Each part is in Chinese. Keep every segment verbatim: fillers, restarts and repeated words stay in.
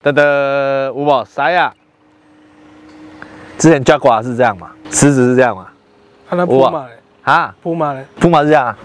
噔噔，有无？啥呀？之前 Jaguar 是这样嘛，狮子是这样嘛？ 看那普马嘞， 啊， 普马嘞， 普马是这样啊。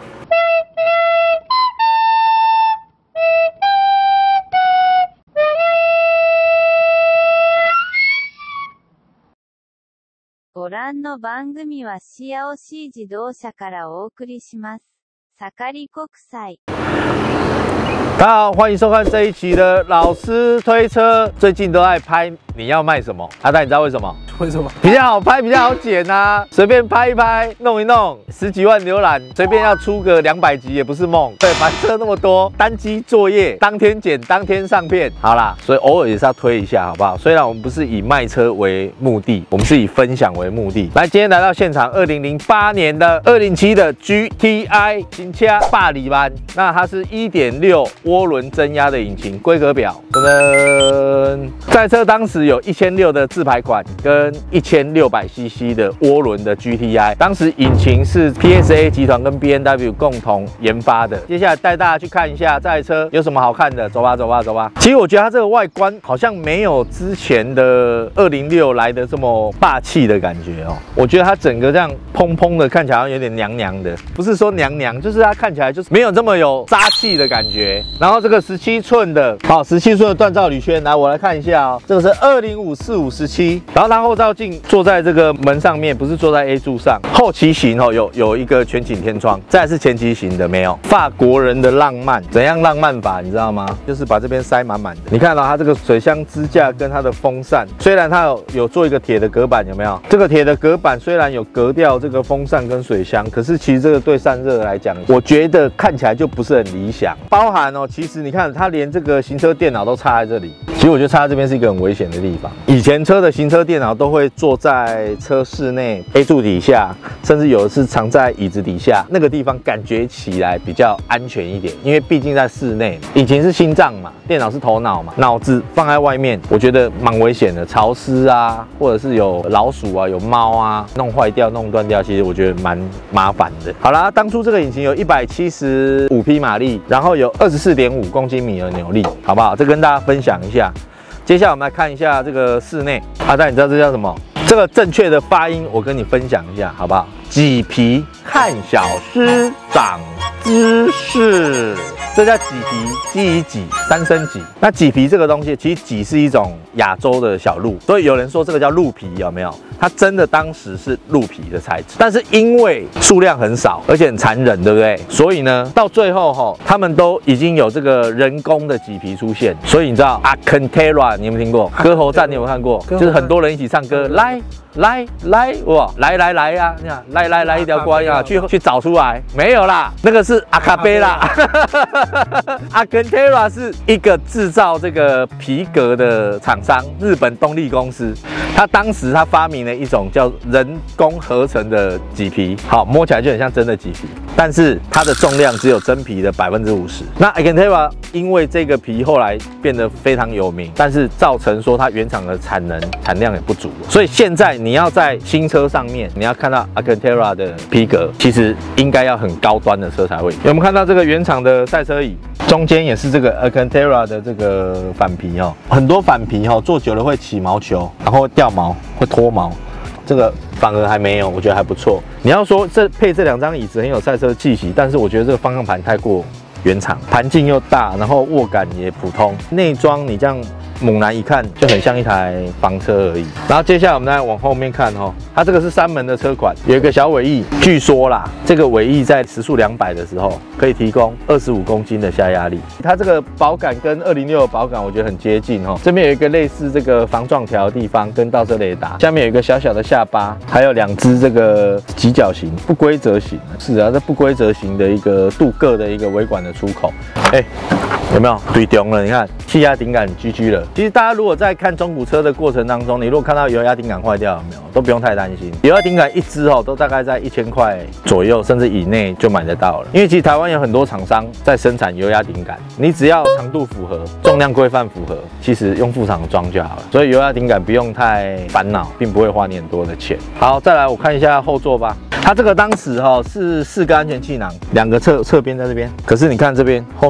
ご覧の番組はシアオシー自動車からお送りします。盛り国際。 大家好，欢迎收看这一期的老师推车。最近都在拍你要卖什么？阿呆，你知道为什么？ 为什么？ 比较好拍，比较好剪啊，随便拍一拍，弄一弄，十几万浏览，随便要出个两百集也不是梦。对，反正那么多，单机作业，当天剪，当天上片，好啦，所以偶尔也是要推一下，好不好？虽然我们不是以卖车为目的，我们是以分享为目的。来，今天来到现场，二零零八年的二零七的 G T I 新车霸里班，那它是 一点六 涡轮增压的引擎，规格表，噔噔，在车当时有一千六的自排款跟一千六百 C C 的涡轮的 G T I， 当时引擎是 P S A 集团跟 B M W 共同研发的。接下来带大家去看一下这台车有什么好看的，走吧走吧走吧。其实我觉得它这个外观好像没有之前的二零六来的这么霸气的感觉哦。我觉得它整个这样蓬蓬的，看起来好像有点娘娘的，不是说娘娘，就是它看起来就是没有这么有杀气的感觉。然后这个十七寸的，好，十七寸的锻造铝圈，来我来看一下哦，这个是二零五四五十七，然后它后照镜坐在这个门上面，不是坐在 A 柱上。后骑行哦，有有一个全景天窗，再来是前骑行的没有。法国人的浪漫，怎样浪漫法你知道吗？就是把这边塞满满的。你看到、哦、它这个水箱支架跟它的风扇，虽然它有有做一个铁的隔板，有没有？这个铁的隔板虽然有隔掉这个风扇跟水箱，可是其实这个对散热来讲，我觉得看起来就不是很理想。包含哦，其实你看它连这个行车电脑都插在这里。其实我觉得插在这边是一个很危险的地方。以前车的行车电脑都会坐在车室内 A 柱底下，甚至有的是藏在椅子底下，那个地方感觉起来比较安全一点，因为毕竟在室内。引擎是心脏嘛，电脑是头脑嘛，脑子放在外面，我觉得蛮危险的。潮湿啊，或者是有老鼠啊、有猫啊，弄坏掉、弄断掉，其实我觉得蛮麻烦的。好啦，当初这个引擎有一百七十五匹马力，然后有二十四点五公斤米的扭力，好不好？这跟大家分享一下。接下来我们来看一下这个室内。阿呆，你知道这叫什么？这个正确的发音我跟你分享一下，好不好？麂皮看小师长知识，这叫麂皮，第一麂，三声麂。那麂皮这个东西，其实麂是一种亚洲的小鹿，所以有人说这个叫鹿皮，有没有？它真的当时是鹿皮的材质，但是因为数量很少，而且很残忍，对不对？所以呢，到最后哈，他们都已经有这个人工的麂皮出现。所以你知道 Alcantara 你有没有听过？歌喉战你有没有看过？就是很多人一起唱歌，来来来，哇，来来来呀、啊，你看，来来来一条瓜呀，去去找出来，没有啦，那个是阿卡贝拉。Alcantara 是一个制造这个皮革的厂商，日本东丽公司。他当时他发明了一种叫人工合成的麂皮，好，摸起来就很像真的麂皮，但是它的重量只有真皮的百分之五十。那 Alcantara 因为这个皮后来变得非常有名，但是造成说它原厂的产能产量也不足，所以现在你要在新车上面你要看到 Alcantara 的皮革，其实应该要很高端的车才会有。有没有看到这个原厂的赛车椅？中间也是这个 Alcantara 的这个反皮哦，很多反皮哦，做久了会起毛球，然后会掉毛，会脱毛。这个反而还没有，我觉得还不错。你要说这配这两张椅子很有赛车气息，但是我觉得这个方向盘太过原厂，盘径又大，然后握感也普通。内装你这样猛然一看就很像一台房车而已。然后接下来我们再往后面看哦，它这个是三门的车款，有一个小尾翼，据说啦，这个尾翼在时速两百的时候可以提供二十五公斤的下压力。它这个保感跟二零六的保感我觉得很接近哦。这边有一个类似这个防撞条的地方跟倒车雷达，下面有一个小小的下巴，还有两只这个极角形不规则形，是啊，这不规则形的一个镀铬的一个尾管的出口，哎。有没有对中了？你看气压顶杆 G G 了。其实大家如果在看中古车的过程当中，你如果看到油压顶杆坏掉，有没有都不用太担心。油压顶杆一支哦，都大概在一千块左右，甚至以内就买得到了。因为其实台湾有很多厂商在生产油压顶杆，你只要长度符合、重量规范符合，其实用副厂装就好了。所以油压顶杆不用太烦恼，并不会花你很多的钱。好，再来我看一下后座吧。它这个当时哈、哦、是四个安全气囊，两个侧侧边在这边，可是你看这边后面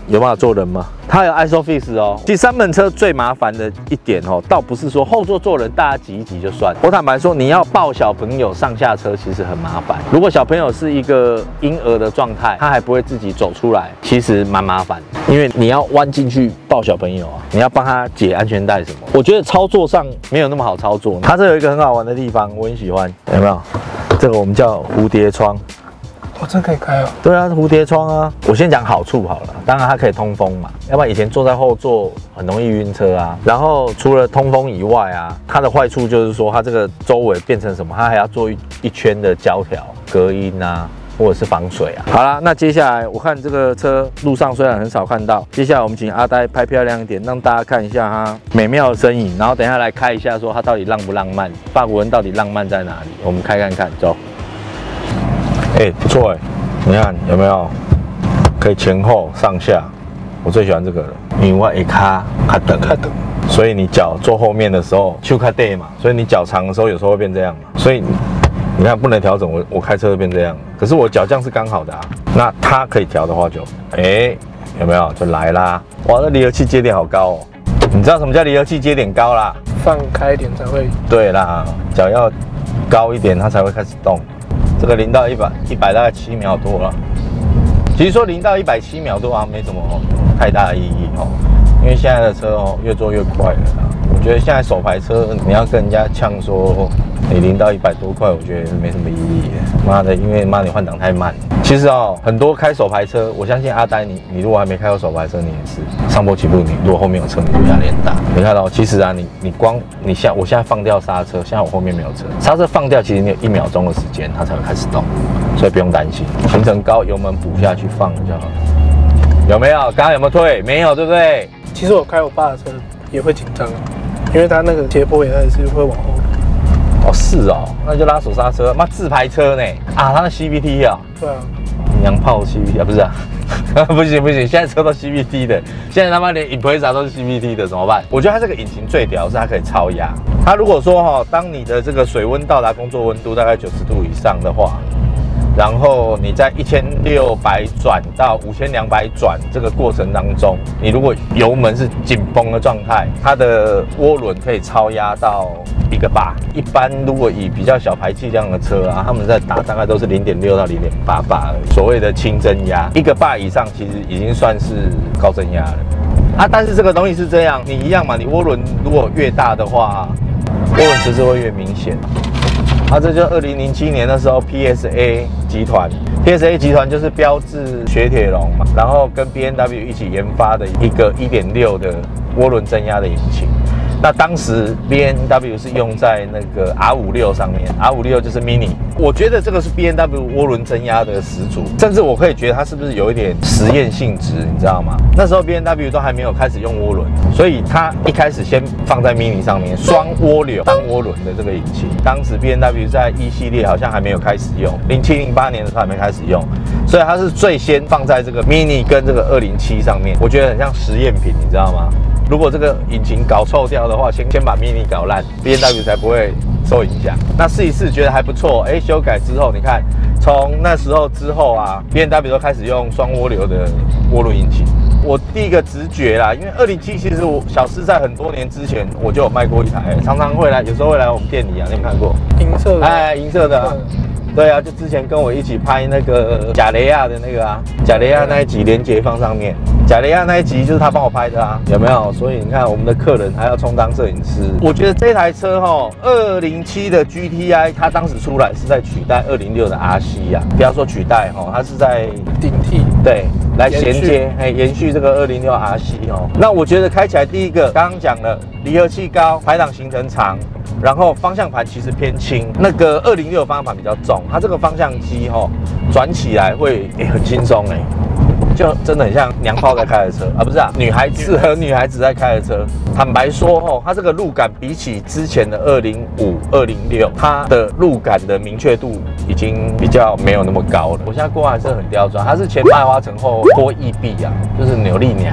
有办法坐人吗？它有 ISOFIX 哦。其实三门车最麻烦的一点哦，倒不是说后座坐人大家挤一挤就算。我坦白说，你要抱小朋友上下车其实很麻烦。如果小朋友是一个婴儿的状态，他还不会自己走出来，其实蛮麻烦的，因为你要弯进去抱小朋友啊，你要帮他解安全带什么。我觉得操作上没有那么好操作。它这有一个很好玩的地方，我很喜欢，有没有？这个我们叫蝴蝶窗。 哦，这可以开哦。 对啊，蝴蝶窗啊。我先讲好处好了，当然它可以通风嘛，要不然以前坐在后座很容易晕车啊。然后除了通风以外啊，它的坏处就是说它这个周围变成什么，它还要做一一圈的胶条隔音啊。或者是防水啊。好啦，那接下来我看这个车路上虽然很少看到，接下来我们请阿呆拍漂亮一点，让大家看一下它美妙的身影，然后等一下来开一下，说它到底浪不浪漫，法国人到底浪漫在哪里？我们开看看，走。哎、欸，不错哎、欸，你看有没有？可以前后上下，我最喜欢这个了，因为我一卡卡等卡等，所以你脚坐后面的时候就卡对嘛，所以你脚长的时候有时候会变这样嘛，所以。你看不能调整，我我开车会变这样，可是我脚这样是刚好的啊。那它可以调的话就，哎、欸，有没有就来啦？哇，这离合器接点好高哦！你知道什么叫离合器接点高啦？ 放开一点才会。对啦，脚要高一点，它才会开始动。这个零到一百，一百大概七秒多了。其实说零到一百七秒多好像没什么太大的意义哦，因为现在的车哦越做越快了啦。我觉得现在手排车你要跟人家呛说。你零到一百多块，我觉得没什么意义。妈的，因为妈你换挡太慢。其实哦，很多开手排车，我相信阿呆你，你如果还没开过手排车，你也是上坡起步，你如果后面有车，你就压力很大。你看到、哦，其实啊，你你光你现我现在放掉刹车，现在我后面没有车，刹车放掉，其实你有一秒钟的时间，它才会开始动，所以不用担心。行程高，油门补下去放就好了。有没有？刚刚有没有退？没有，对不对？ 其实我开我爸的车也会紧张，因为他那个斜坡也还是会往后。 哦，是哦，那就拉手刹车，妈自排车呢？啊，它的 C V T 啊？ 对啊， 娘炮 C V T 啊，不是啊，不行不行，现在车都 C V T 的，现在他妈连 Impreza 都是 C V T 的，怎么办？我觉得它这个引擎最屌是它可以超压。它如果说哈、哦，当你的这个水温到达工作温度大概九十度以上的话，然后你在一千六百转到五千两百转这个过程当中，你如果油门是紧绷的状态，它的涡轮可以超压到一个巴。一般如果以比较小排气量的车啊，他们在打大概都是零点六到零点八巴而已。所谓的轻增压，一个巴以上其实已经算是高增压了啊。但是这个东西是这样，你一样嘛，你涡轮如果越大的话，涡轮迟滞会越明显。啊，这就二零零七年的时候 ，P S A 集团 ，P S A 集团就是标致雪铁龙嘛，然后跟 B M W 一起研发的一个一点六的涡轮增压的引擎。那当时 B M W 是用在那个 R 五十六上面 ，R 五十六就是 Mini。我觉得这个是 B M W 涡轮增压的始祖，甚至我可以觉得它是不是有一点实验性质，你知道吗？那时候 B M W 都还没有开始用涡轮，所以它一开始先放在 Mini 上面，双涡流单涡轮的这个引擎。当时 B M W 在一系列好像还没有开始用，零七零八年的时候还没开始用，所以它是最先放在这个 Mini 跟这个二零七上面。我觉得很像实验品，你知道吗？如果这个引擎搞臭掉的话，先先把 Mini 搞烂 ，B M W 才不会受影响。那试一试，觉得还不错，哎，修改之后，你看，从那时候之后啊 ，B M W 都开始用双涡流的涡轮引擎。我第一个直觉啦，因为二零七其实我小施在很多年之前我就有卖过一台，常常会来，有时候会来我们店里啊，你有看过？ 银色的， 哎，银色的、啊。对啊，就之前跟我一起拍那个贾雷亚的那个啊，贾雷亚那一集连结放上面，贾雷亚那一集就是他帮我拍的啊，有没有？所以你看我们的客人还要充当摄影师。我觉得这台车哈，二零七的 G T I， 它当时出来是在取代二零六的 R C 啊，不要说取代哈，它是在顶替， 对，来衔接，哎，延续这个二零六 R C 哦。那我觉得开起来第一个，刚刚讲了，离合器高，排档行程长。然后方向盘其实偏轻，那个二零六方向盘比较重，它这个方向机哈、哦、转起来会、欸、很轻松哎，就真的很像娘炮在开的车啊，不是啊，女孩子和女孩子在开的车。坦白说哈、哦，它这个路感比起之前的二零五、二零六，它的路感的明确度已经比较没有那么高了。我现在过还是很刁钻，它是前麦花臣后拖 E B 啊，就是扭力梁。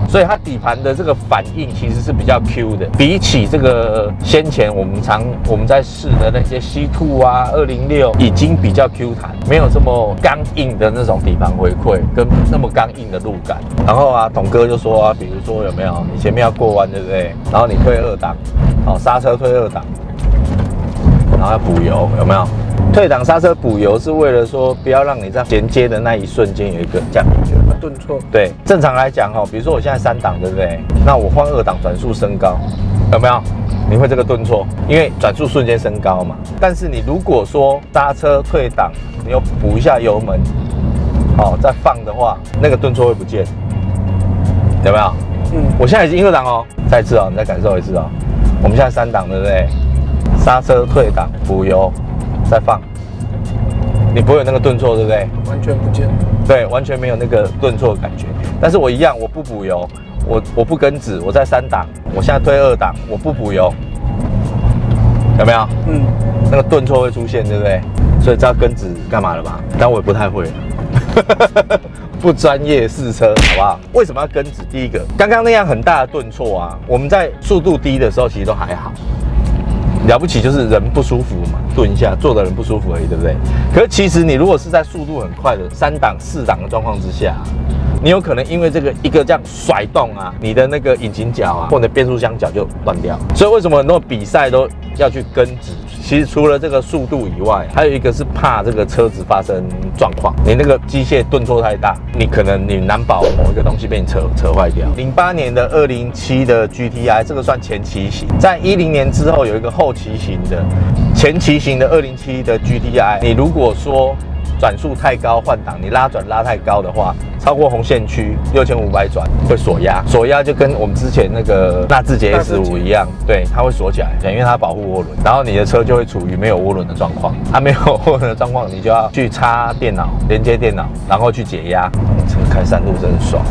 所以它底盘的这个反应其实是比较 Q 的，比起这个先前我们常我们在试的那些 C 二 啊、二零六，已经比较 Q 弹，没有这么刚硬的那种底盘回馈跟那么刚硬的路感。然后啊，董哥就说啊，比如说有没有你前面要过弯，对不对？然后你退二档，好，刹车退二档，然后要补油，有没有？退档刹车补油是为了说不要让你在衔接的那一瞬间有一个降力顿挫。 对，正常来讲哈，比如说我现在三档，对不对？那我换二档转速升高，有没有？你会这个顿挫，因为转速瞬间升高嘛。但是你如果说刹车退档，你又补一下油门，好再放的话，那个顿挫会不见，有没有？嗯，我现在已经二档哦，再一次哦，你再感受一次哦。我们现在三档，对不对？刹车退档补油。再放，你不会有那个顿挫，对不对？ 完全不见。 对，完全没有那个顿挫的感觉。但是我一样，我不补油，我我不跟指，我在三档，我现在推二档，我不补油，有没有？嗯，那个顿挫会出现，对不对？所以知道跟指干嘛了吧？但我也不太会了。不专业试车，好不好？为什么要跟指？第一个，刚刚那样很大的顿挫啊，我们在速度低的时候其实都还好。了不起就是人不舒服嘛，顿一下，坐的人不舒服而已，对不对？可是其实你如果是在速度很快的三档、四档的状况之下，你有可能因为这个一个这样甩动啊，你的那个引擎角啊，或者变速箱角就断掉。所以为什么很多比赛都要去跟指？其实除了这个速度以外，还有一个是怕这个车子发生状况，你那个机械顿挫太大，你可能你难保某一个东西被你扯扯坏掉。零八年的二零七的 G T I 这个算前期型，在一零年之后有一个后期型的，前期型的二零七的 G T I， 你如果说转速太高换挡，你拉转拉太高的话，超过红线区六千五百转会锁压，锁压就跟我们之前那个纳智捷 S 五 一样，对，它会锁起来，因为它保护涡轮，然后你的车就会处于没有涡轮的状况。它、啊、没有涡轮的状况，你就要去插电脑，连接电脑，然后去解压。车开山路真爽。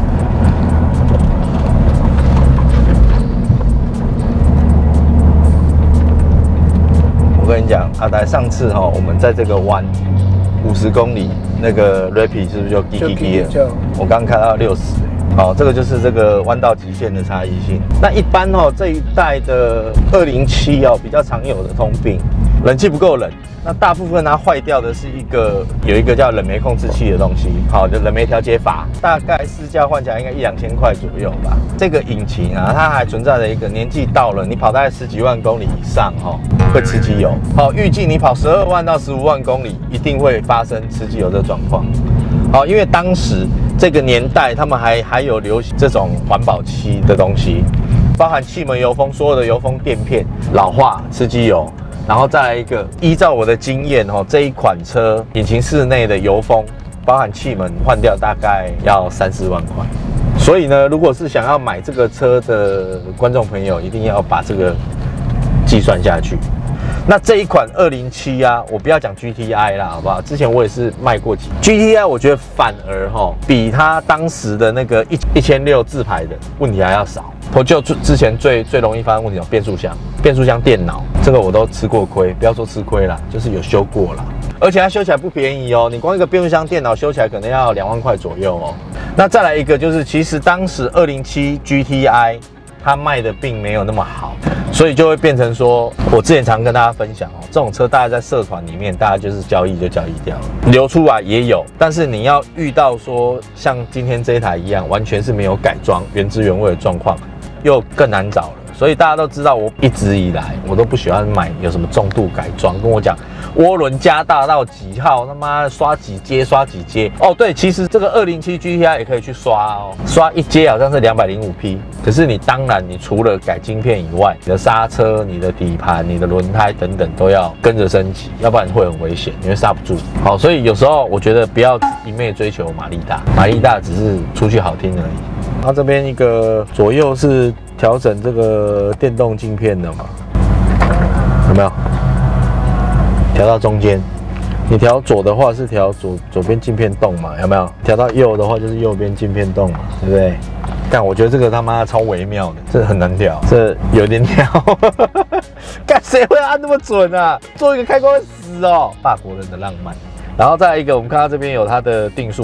我跟你讲，阿呆，上次哈、哦，我们在这个弯。五十公里，那个 Rapid 是不是就滴滴滴了？我刚开到六十，好，这个就是这个弯道极限的差异性。那一般哦，这一代的二零七哦，比较常有的通病，冷气不够冷。那大部分它坏掉的是一个有一个叫冷媒控制器的东西，好，就冷媒调节阀，大概市价换起来应该一两千块左右吧。这个引擎啊，它还存在着一个年纪到了，你跑大概十几万公里以上哦，会吃机油。好，预计你跑十二万到十五万公里，一定会发生吃机油的状况。好，因为当时这个年代，他们还还有流行这种环保漆的东西，包含气门油封，所有的油封垫片老化吃机油。然后再来一个，依照我的经验哦，这一款车引擎室内的油封，包含气门换掉大概要三四万块。所以呢，如果是想要买这个车的观众朋友，一定要把这个计算下去。那这一款二零七啊，我不要讲 G T I 啦，好不好？之前我也是卖过几 G T I， 我觉得反而哈比它当时的那个一一千六自排的问题还要少。我就之前最最容易发生问题，变速箱、变速箱电脑，这个我都吃过亏，不要说吃亏啦，就是有修过啦。而且它修起来不便宜哦，你光一个变速箱电脑修起来可能要两万块左右哦。那再来一个就是，其实当时二零七 G T I 它卖的并没有那么好。所以就会变成说，我之前常跟大家分享哦，这种车大家在社团里面，大家就是交易就交易掉了，流出来也有，但是你要遇到说像今天这一台一样，完全是没有改装、原汁原味的状况，又更难找了。所以大家都知道，我一直以来我都不喜欢买有什么重度改装，跟我讲涡轮加大到几号，他妈刷几阶刷几阶。哦，对，其实这个二零七 G T I 也可以去刷哦，刷一阶好像是两百零五匹。可是你当然，你除了改晶片以外，你的刹车、你的底盘、你的轮胎等等都要跟着升级，要不然会很危险，你会刹不住。好，所以有时候我觉得不要一昧追求马力大，马力大只是出去好听而已。然后这边一个左右是调整这个电动镜片的嘛，有没有？调到中间，你调左的话是调左左边镜片动嘛，有没有？调到右的话就是右边镜片动嘛，对不对？干，我觉得这个他妈超微妙的，这很难调，这有点调。干，谁会按那么准啊？做一个开关会死哦！法国人的浪漫。然后再来一个，我们看到这边有它的定速，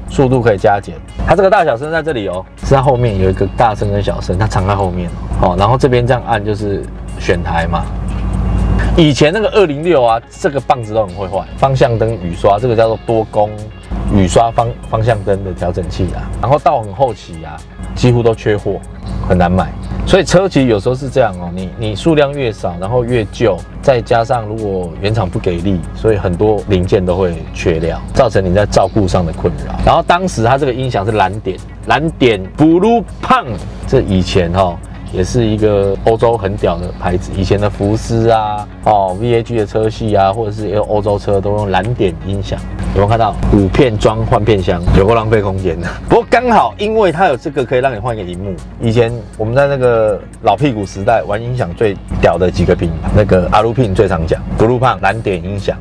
速度可以加减。它这个大小声在这里哦，是它后面有一个大声跟小声，它藏在后面哦。哦，然后这边这样按就是选台嘛。以前那个二零六啊，这个棒子都很会坏，方向灯雨刷，这个叫做多功雨刷方方向灯的调整器啊。然后到很后期啊，几乎都缺货，很难买。所以车其实有时候是这样哦，你你数量越少，然后越旧，再加上如果原厂不给力，所以很多零件都会缺料，造成你在照顾上的困扰。然后当时它这个音响是蓝点，蓝点 Blue Pang， 这以前哦。也是一个欧洲很屌的牌子，以前的福斯啊，哦 V A G 的车系啊，或者是欧洲车都用蓝点音响，有没有看到？五片装换片箱，有够浪费空间的。不过刚好因为它有这个可以让你换一个萤幕。以前我们在那个老屁股时代玩音响最屌的几个品牌，那个阿鲁品最常讲 ，Blue Pang 蓝点音响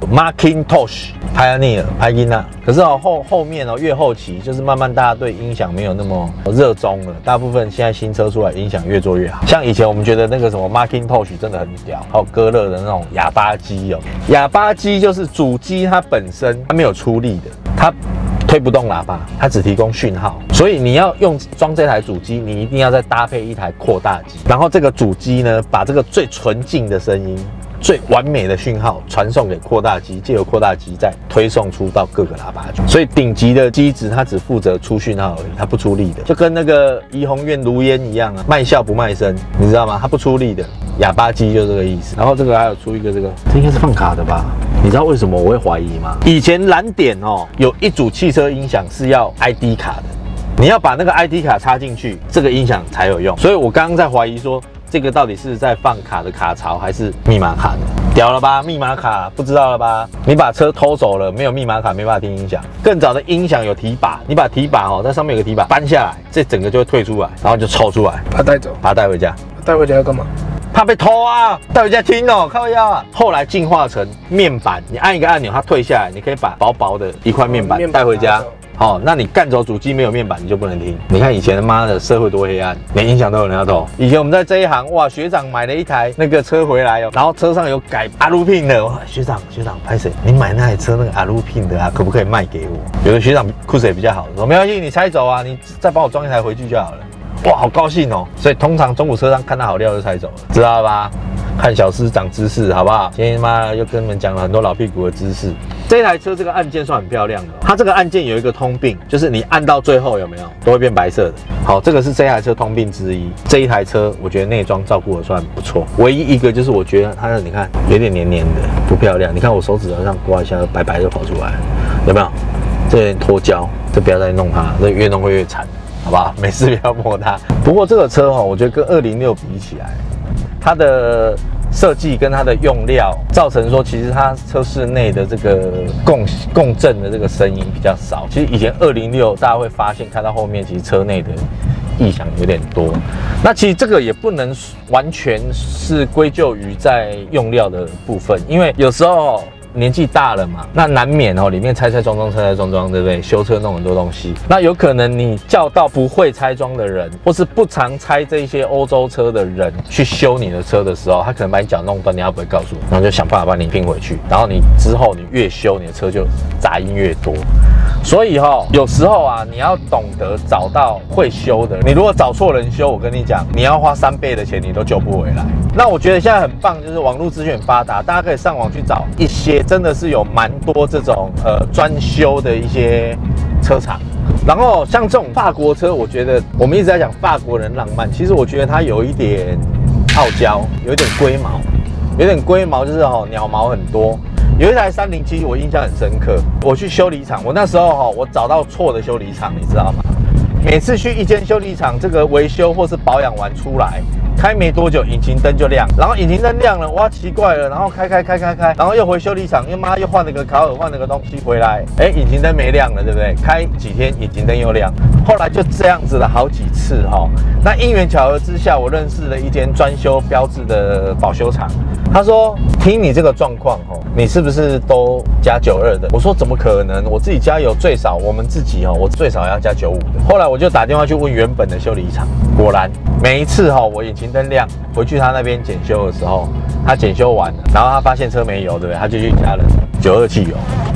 ，Macintosh、Pioneer、Pioneer。可是哦后后面哦越后期，就是慢慢大家对音响没有那么热衷了，大部分现在新车出来音响越做越好。像以前我们觉得那个什么 Macintosh 真的很屌，还有歌乐的那种哑巴机哦，哑巴机就是主机它本身它没有出力的，它推不动喇叭，它只提供讯号，所以你要用装这台主机，你一定要再搭配一台扩大机，然后这个主机呢，把这个最纯净的声音。最完美的讯号传送给扩大机，借由扩大机再推送出到各个喇叭去。所以顶级的机子它只负责出讯号而已，它不出力的，就跟那个怡红院炉烟一样啊，卖笑不卖身，你知道吗？它不出力的哑巴机就这个意思。然后这个还有出一个这个，这应该是放卡的吧？你知道为什么我会怀疑吗？以前蓝点哦，有一组汽车音响是要 I D 卡的，你要把那个 I D 卡插进去，这个音响才有用。所以我刚刚在怀疑说。这个到底是在放卡的卡槽还是密码卡呢？屌了吧，密码卡不知道了吧？你把车偷走了，没有密码卡没办法听音响。更早的音响有提把，你把提把哦，在上面有个提把搬下来，这整个就会退出来，然后就抽出来， 把它带走， 把它带回家。 带回家要干嘛？ 怕被偷啊，带回家听哦，靠腰啊。后来进化成面板，你按一个按钮，它退下来，你可以把薄薄的一块面板带回家。好、哦，那你干走主机没有面板，你就不能听。你看以前他妈的社会多黑暗，连音响都有人要偷。以前我们在这一行，哇，学长买了一台那个车回来哦，然后车上有改阿鲁品的，哇，学长学长拍谁？你买那台车那个阿鲁品的啊，可不可以卖给我？有的学长裤子也比较好，说没关系，你拆走啊，你再帮我装一台回去就好了。哇，好高兴哦！所以通常中古车商看到好料就拆走了，知道吧？看小师长知识，好不好？今天妈又跟你们讲了很多老屁股的知识。这台车这个按键算很漂亮的、哦，它这个按键有一个通病，就是你按到最后有没有都会变白色的。好，这个是这台车通病之一。这一台车我觉得内装照顾的算不错，唯一一个就是我觉得它的你看有点黏黏的，不漂亮。你看我手指头上刮一下，白白就跑出来了，有没有？这有点脱胶，这不要再弄它，这越弄会越惨。好不好？没事不要摸它。不过这个车哈、哦，我觉得跟二零六比起来，它的设计跟它的用料，造成说其实它车室内的这个共共振的这个声音比较少。其实以前二零六大家会发现，开到后面其实车内的异响有点多。那其实这个也不能完全是归咎于在用料的部分，因为有时候。年纪大了嘛，那难免哦，里面拆拆装装，拆拆装装，对不对？修车弄很多东西，那有可能你叫到不会拆装的人，或是不常拆这些欧洲车的人去修你的车的时候，他可能把你脚弄断，你要不会告诉你，然后就想办法把你拼回去，然后你之后你越修，你的车就杂音越多。所以哈、哦，有时候啊，你要懂得找到会修的。你如果找错人修，我跟你讲，你要花三倍的钱，你都救不回来。那我觉得现在很棒，就是网络资讯很发达，大家可以上网去找一些真的是有蛮多这种呃专修的一些车厂。然后像这种法国车，我觉得我们一直在讲法国人浪漫，其实我觉得它有一点傲娇，有一点龟毛，有点龟毛就是哦鸟毛很多。有一台三零七，我印象很深刻。我去修理厂，我那时候哈，我找到错的修理厂，你知道吗？每次去一间修理厂，这个维修或是保养完出来，开没多久，引擎灯就亮，然后引擎灯亮了，哇，奇怪了，然后开开开开开，然后又回修理厂，又妈又换了个卡尔，换了个东西回来，哎，引擎灯没亮了，对不对？开几天引擎灯又亮，后来就这样子了好几次哈。那因缘巧合之下，我认识了一间专修标致的保修厂，他说，听你这个状况哈，你是不是都加九二的？我说怎么可能？我自己加油最少，我们自己哈，我最少要加九五的。后来我就打电话去问原本的修理厂，果然每一次哈，我引擎灯亮，回去他那边检修的时候，他检修完了，然后他发现车没油，对不对？他就去加了九二汽油。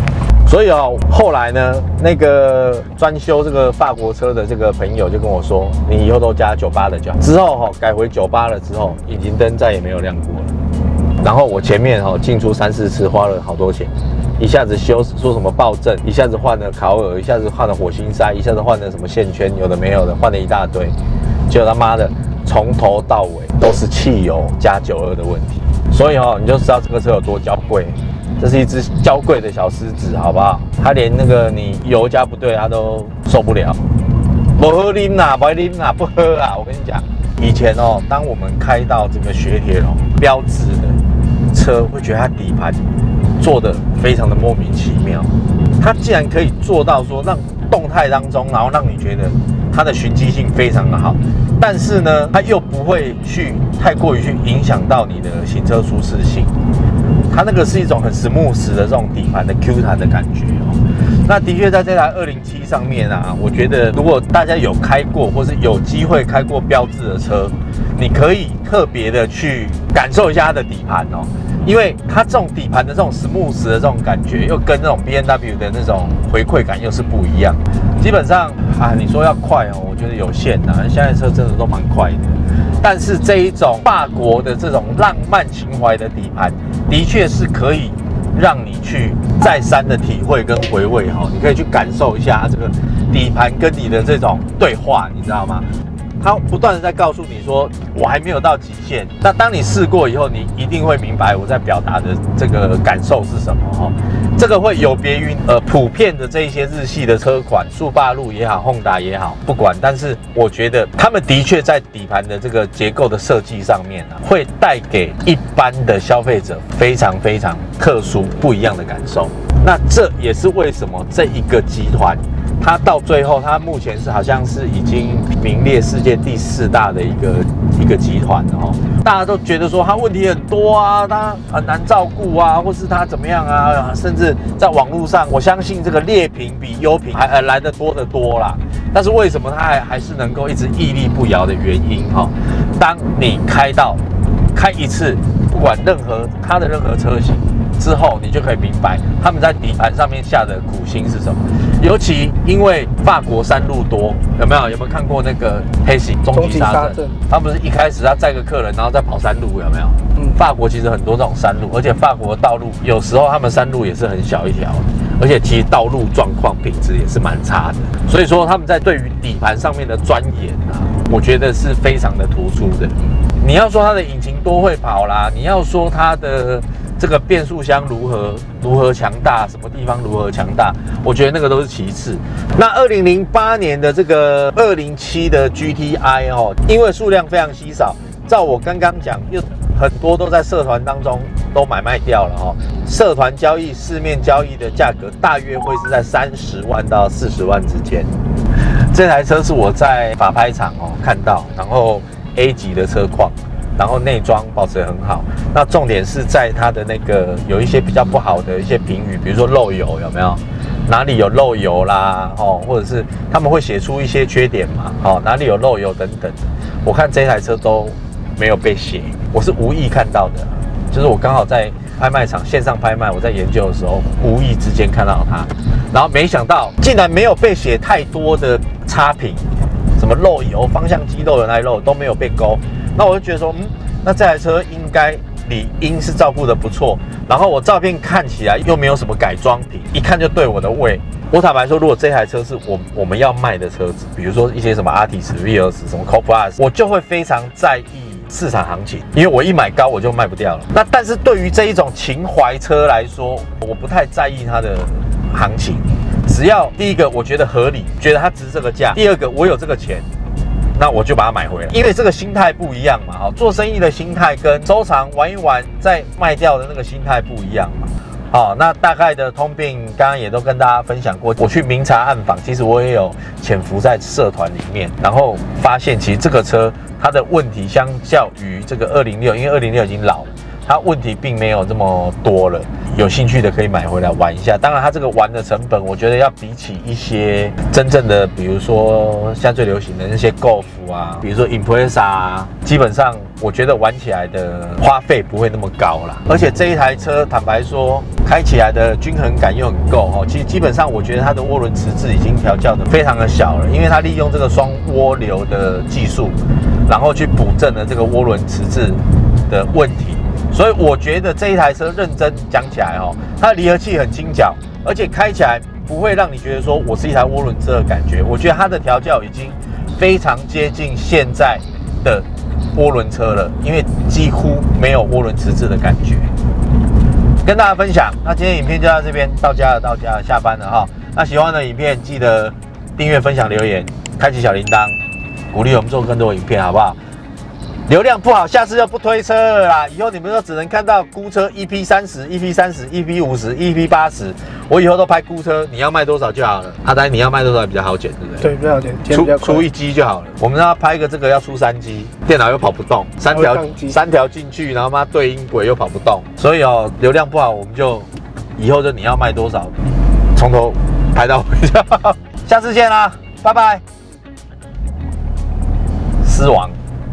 所以哦，后来呢，那个专修这个法国车的这个朋友就跟我说，你以后都加九八的就好。之后哈、哦，改回九八了之后，引擎灯再也没有亮过了。然后我前面哈、哦、进出三四次，花了好多钱，一下子修说什么爆震，一下子换了烤耳，一下子换了火星塞，一下子换了什么线圈，有的没有的，换了一大堆。结果他妈的从头到尾都是汽油加九二的问题。所以哦，你就知道这个车有多娇贵。这是一只娇贵的小狮子，好不好？它连那个你油加不对，它都受不了。不喝啉啦，不啉啦，不喝啦！我跟你讲，以前哦，当我们开到这个雪铁龙标致的车，会觉得它底盘做的非常的莫名其妙。它竟然可以做到说，让动态当中，然后让你觉得它的循迹性非常的好，但是呢，它又不会去太过于去影响到你的行车舒适性。它那个是一种很 smooth 的这种底盘的 Q 弹的感觉哦。那的确在这台二零七上面啊，我觉得如果大家有开过或是有机会开过标致的车，你可以特别的去感受一下它的底盘哦，因为它这种底盘的这种 smooth 的这种感觉，又跟那种 B M W 的那种回馈感又是不一样。基本上啊，你说要快哦，我觉得有限呐，现在车真的都蛮快的。但是这一种法国的这种浪漫情怀的底盘，的确是可以让你去再三的体会跟回味哈，你可以去感受一下它这个底盘跟你的这种对话，你知道吗？它不断的在告诉你说，我还没有到极限。那当你试过以后，你一定会明白我在表达的这个感受是什么哈。这个会有别于呃普遍的这一些日系的车款，速霸陆也好，Honda也好，不管。但是我觉得他们的确在底盘的这个结构的设计上面啊，会带给一般的消费者非常非常特殊不一样的感受。那这也是为什么这一个集团，它到最后，它目前是好像是已经名列世界第四大的一个一个集团哦。大家都觉得说它问题很多啊，它很难照顾啊，或是它怎么样啊，甚至在网络上，我相信这个劣评比优评还呃来得多得多啦。但是为什么它还还是能够一直屹立不摇的原因哈、哦？当你开到开一次，不管任何它的任何车型之后，你就可以明白他们在底盘上面下的苦心是什么。尤其因为法国山路多，有没有？有没有看过那个黑行终极杀阵？他不是一开始要载个客人，然后再跑山路，有没有？嗯，法国其实很多这种山路，而且法国的道路有时候他们山路也是很小一条，而且其实道路状况品质也是蛮差的。所以说他们在对于底盘上面的钻研啊，我觉得是非常的突出的。你要说它的引擎多会跑啦，你要说它的这个变速箱如何如何强大，什么地方如何强大，我觉得那个都是其次。那二零零八年的这个二零七的 G T I 哦，因为数量非常稀少，照我刚刚讲，又很多都在社团当中都买卖掉了哦。社团交易、市面交易的价格大约会是在三十万到四十万之间。这台车是我在法拍场哦看到，然后 A 级的车况。然后内装保持得很好，那重点是在它的那个有一些比较不好的一些评语，比如说漏油有没有？哪里有漏油啦，哦，或者是他们会写出一些缺点嘛，哦，哪里有漏油等等。我看这台车都没有被写，我是无意看到的，就是我刚好在拍卖场线上拍卖，我在研究的时候，无意之间看到它，然后没想到竟然没有被写太多的差评，什么漏油、方向机漏油那漏都没有被勾。那我就觉得说，嗯，那这台车应该理应是照顾得不错。然后我照片看起来又没有什么改装品，一看就对我的胃。我坦白说，如果这台车是我我们要卖的车子，比如说一些什么 Artis、V 二十、什么 Co Plus， 我就会非常在意市场行情，因为我一买高我就卖不掉了。那但是对于这一种情怀车来说，我不太在意它的行情，只要第一个我觉得合理，觉得它值这个价；第二个我有这个钱。那我就把它买回来，因为这个心态不一样嘛，好，做生意的心态跟收藏玩一玩再卖掉的那个心态不一样嘛，好，那大概的通病刚刚也都跟大家分享过。我去明察暗访，其实我也有潜伏在社团里面，然后发现其实这个车它的问题相较于这个二零六，因为二零六已经老了， 它问题并没有这么多了。有兴趣的可以买回来玩一下。当然，它这个玩的成本，我觉得要比起一些真正的，比如说现在最流行的那些 Golf 啊，比如说 Impreza 啊，基本上我觉得玩起来的花费不会那么高啦。而且这一台车，坦白说，开起来的均衡感又很够哦。其实基本上，我觉得它的涡轮迟滞已经调教的非常的小了，因为它利用这个双涡流的技术，然后去补正了这个涡轮迟滞的问题。所以我觉得这一台车认真讲起来哦，它的离合器很轻巧，而且开起来不会让你觉得说我是一台涡轮车的感觉。我觉得它的调教已经非常接近现在的涡轮车了，因为几乎没有涡轮迟滞的感觉。跟大家分享，那今天影片就到这边，到家了，到家了，下班了哈。那喜欢的影片记得订阅、分享、留言，开启小铃铛，鼓励我们做更多影片，好不好？流量不好，下次就不推车了啦。以后你们都只能看到估车 E P 三十、E P 三十、E P 五十、E P 八十。我以后都拍估车，你要卖多少就好了。阿呆，你要卖多少比较好剪，对不对？ 对，比较好剪，剪出比较快。 出一机就好了。我们要拍一个这个要出三机，电脑又跑不动，三条三条进去，然后妈对音轨又跑不动，所以哦，流量不好，我们就以后就你要卖多少，从头拍到尾就好。下次见啦，拜拜。狮王。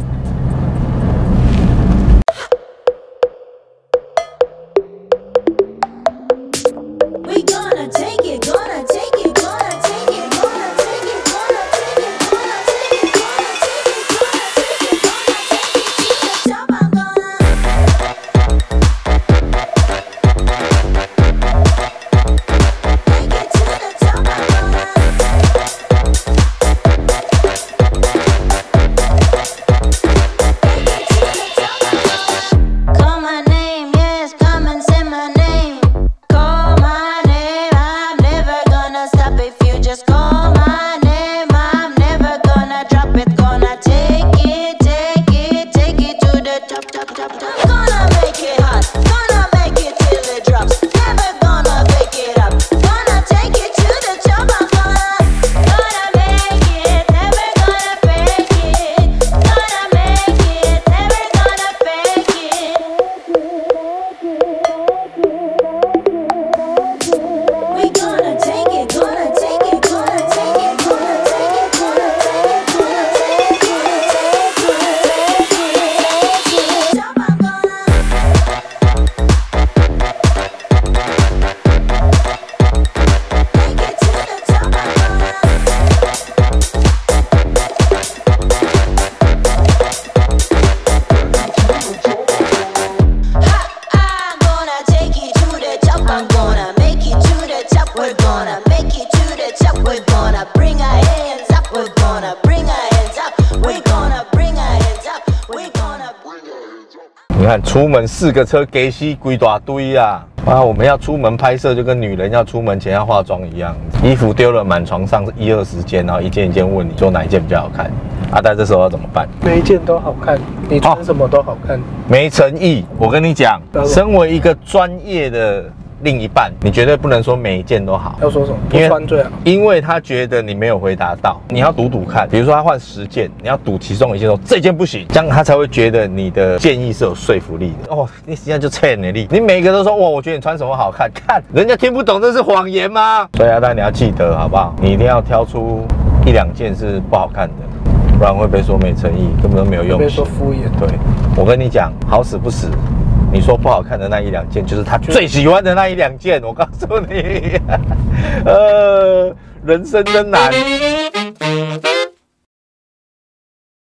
你看，出门四个车给西归大堆啊！啊，我们要出门拍摄，就跟女人要出门前要化妆一样，衣服丢了满床上，一二十件，然后一件一件问你说哪一件比较好看。阿呆这时候要怎么办？ 每一件都好看，你穿什么都好看。 没诚意，我跟你讲，身为一个专业的另一半，你绝对不能说每一件都好。 要说什么？不穿最好。 因为他觉得你没有回答到，你要赌赌看。比如说他换十件，你要赌其中一件说这件不行，这样他才会觉得你的建议是有说服力的。哦，你实际上就欠你力。你每个都说哇，我觉得你穿什么好看，看人家听不懂这是谎言吗？所以阿呆你要记得好不好？你一定要挑出一两件是不好看的。不然会被说没诚意，根本都没有用心。 被说敷衍。 对，我跟你讲，好死不死，你说不好看的那一两件，就是他最喜欢的那一两件。我告诉你，呃，人生真难。